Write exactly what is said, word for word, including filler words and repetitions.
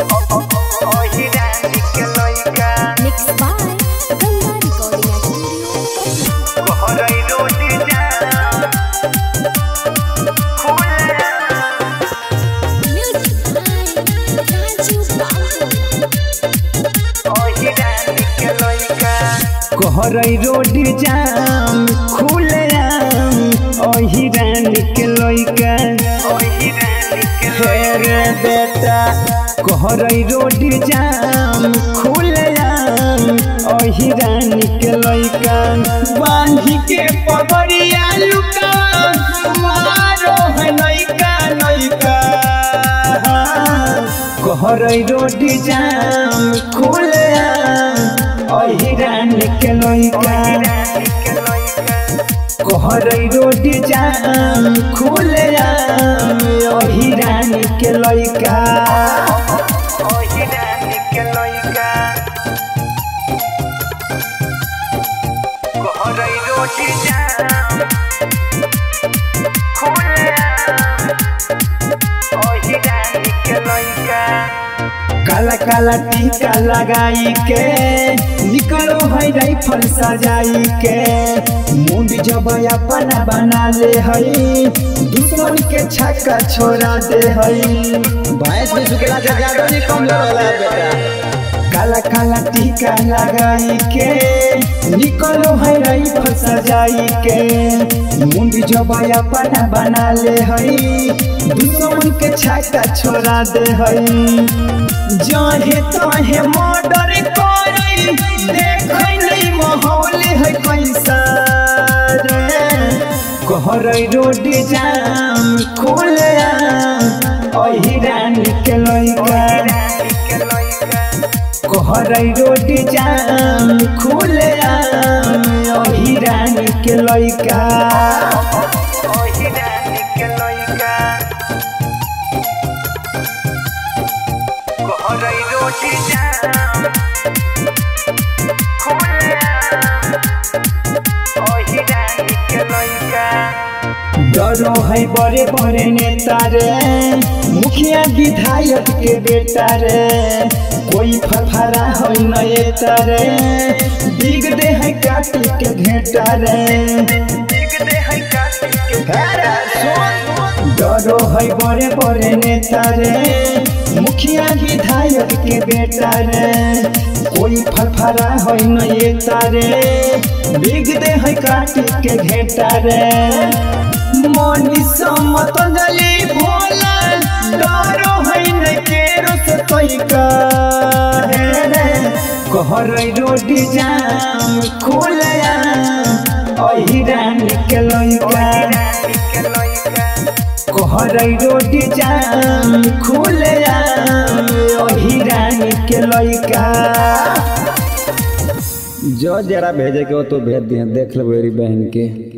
Kahrai road जाम खुले आम ओही रानी के लइका हेरे बेटा कहरई रोड जाम खुले आम ओही रानी के लइका बांधी के पगड़िया लुका मारो है लइका लइका कहरई रोड जाम खुले आम ओही रानी के लइका कहरई रोड जाम खुले आम ओही रानी के लइका कहरई रोड जाम खुले आम ओही रानी के लइका काला काला टीका लगाई के निकलो है राइफल सजाई के मुंड जब अपना बना ले हई दुश्मन के छक्का छोड़ा दे हई भैंस में सुखेला से ज्यादा नहीं कम लड़ला बेटा काला काला टीका लगाई के निकलो है राइफल सजाई के मुंड जब अपना बना ले हई दुश्मन के छक्का छोड़ा दे हई जाहे ताहे मर्डर करे देखै नहीं माहौल है कैसा रे कहरई रोड जाम खुले आम ओही रानी के लइका कहरई रोड जाम खुले आम ओही रानी के लइका डरो है बड़े बड़े नेता रे मुखिया विधायक के बेटा रे कोई फफरा है नेता रे बिग दे है काटी के घेटा रे डरो है बड़े बड़े नेता रे मुखिया विधायक के बेटा रे कोई फफरा है नेता रे बिग दे है काटी के घेटा रे मनीषा मतंजलि भोला डरो है न केरो से तोइका हेरे कहरई रोड जाम खुले आम ओही रानी के लइका कहरई रोड जाम खुले आम ओही रानी के लइका जो जरा भेजे के हो तो भेज दिए देख लो मेरी बहन के।